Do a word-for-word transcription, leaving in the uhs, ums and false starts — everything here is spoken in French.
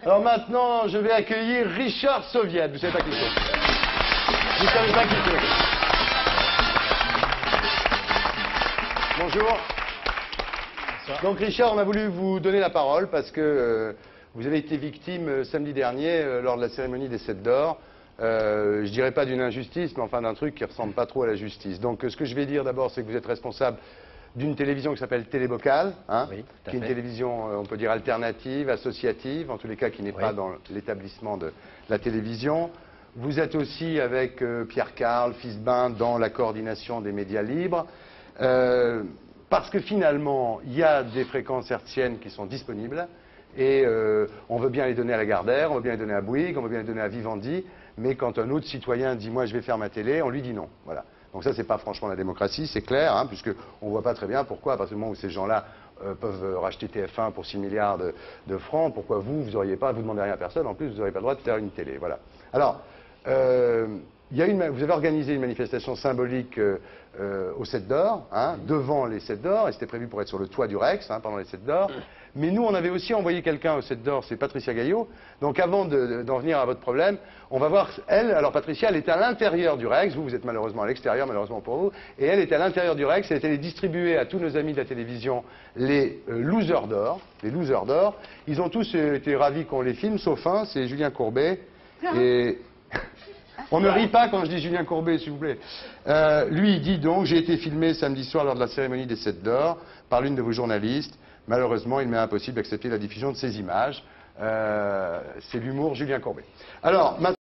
Alors maintenant, je vais accueillir Richard Soviet. Vous savez pas qui c'est? Vous savez pas qui c'est? Bonjour. Donc Richard, on a voulu vous donner la parole parce que euh, vous avez été victime euh, samedi dernier euh, lors de la cérémonie des sept d'or. Euh, je dirais pas d'une injustice, mais enfin d'un truc qui ressemble pas trop à la justice. Donc euh, ce que je vais dire d'abord, c'est que vous êtes responsable d'une télévision qui s'appelle Télébocal, hein, oui, qui est une télévision, euh, on peut dire, alternative, associative, en tous les cas qui n'est oui. pas dans l'établissement de la télévision. Vous êtes aussi avec euh, Pierre Carl, Fisbain, dans la coordination des médias libres. Euh, parce que finalement, il y a des fréquences hertziennes qui sont disponibles, et euh, on veut bien les donner à Lagardère, on veut bien les donner à Bouygues, on veut bien les donner à Vivendi, mais quand un autre citoyen dit « moi je vais faire ma télé », on lui dit non. Voilà. Donc ça, c'est pas franchement la démocratie, c'est clair, hein, puisqu'on ne voit pas très bien pourquoi, à partir du moment où ces gens-là euh, peuvent racheter T F un pour six milliards de, de francs, pourquoi vous, vous n'auriez pas, vous ne demandez rien à personne, en plus vous n'aurez pas le droit de faire une télé. Voilà. Alors, euh, il y a une, vous avez organisé une manifestation symbolique euh, euh, au sept d'or, hein, devant les sept d'or, et c'était prévu pour être sur le toit du Rex, hein, pendant les sept d'or. Mais nous, on avait aussi envoyé quelqu'un au sept d'or, c'est Patricia Gaillot. Donc avant d'en de, de, venir à votre problème, on va voir, elle, alors Patricia, elle était à l'intérieur du Rex, vous, vous êtes malheureusement à l'extérieur, malheureusement pour vous, et elle était à l'intérieur du Rex, elle était allée distribuer à tous nos amis de la télévision les euh, losers d'or, les losers d'or. Ils ont tous euh, été ravis qu'on les filme, sauf un, c'est Julien Courbet, et... On ne rit pas quand je dis Julien Courbet, s'il vous plaît. Euh, lui, il dit donc, j'ai été filmé samedi soir lors de la cérémonie des sept d'or par l'une de vos journalistes. Malheureusement, il m'est impossible d'accepter la diffusion de ces images. Euh, c'est l'humour Julien Courbet. Alors, maintenant...